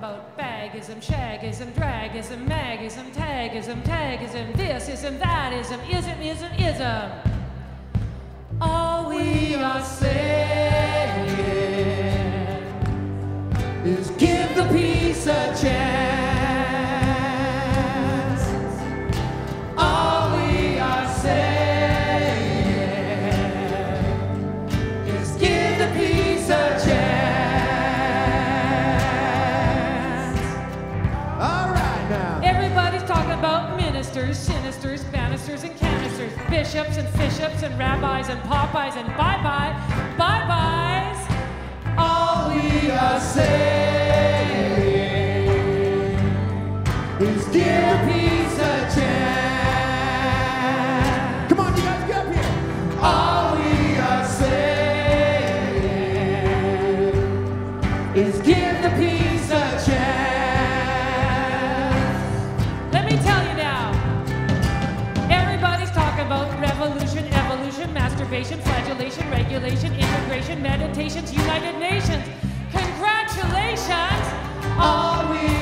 about bagism, shagism, dragism, magism, tagism, thisism, thatism, ism. All we are saying is give the peace a chance. All we are saying is give the peace a chance. All right now. Everybody's talking about ministers, sinisters, banisters, and canisters, bishops and fishops and rabbis and Popeyes and bye-byes. All we are saying is give peace a chance. Come on, you guys, get up here. All we are saying is give the peace a chance. Let me tell you now. Everybody's talking about revolution, evolution, masturbation, flagellation, regulation, integration, meditations, United Nations. Congratulations! All we